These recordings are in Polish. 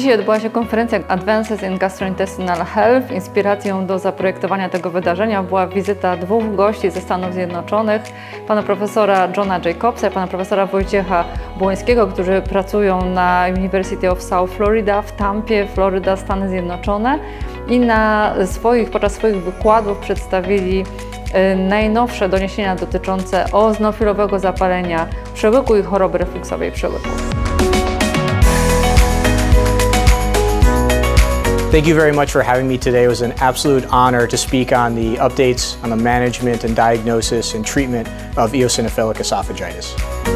Dzisiaj odbyła się konferencja Advances in Gastrointestinal Health. Inspiracją do zaprojektowania tego wydarzenia była wizyta dwóch gości ze Stanów Zjednoczonych, pana profesora Johna Jacobsa i pana profesora Wojciecha Błońskiego, którzy pracują na University of South Florida w Tampie, Floryda, Stany Zjednoczone, i podczas swoich wykładów przedstawili najnowsze doniesienia dotyczące eozinofilowego zapalenia przełyku i choroby refluksowej przełyku. Thank you very much for having me today. It was an absolute honor to speak on the updates on the management and diagnosis and treatment of eosinophilic esophagitis.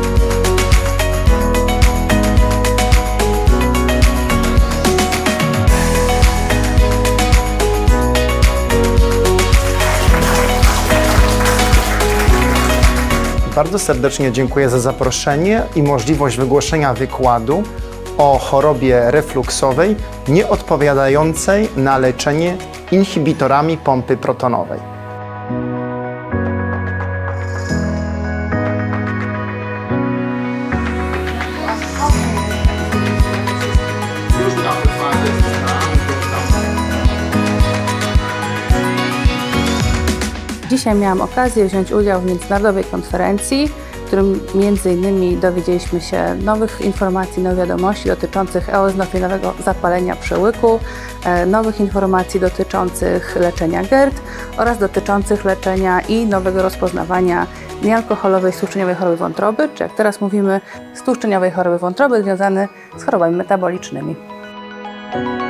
Bardzo serdecznie dziękuję za zaproszenie i możliwość wygłoszenia wykładu o chorobie refluksowej nieodpowiadającej na leczenie inhibitorami pompy protonowej. Dzisiaj miałam okazję wziąć udział w międzynarodowej konferencji, w którym m.in. dowiedzieliśmy się nowych informacji, nowych wiadomości dotyczących eozinofilowego zapalenia przełyku, nowych informacji dotyczących leczenia GERD oraz dotyczących leczenia i nowego rozpoznawania niealkoholowej stłuczeniowej choroby wątroby, czy jak teraz mówimy, stłuczeniowej choroby wątroby związanej z chorobami metabolicznymi.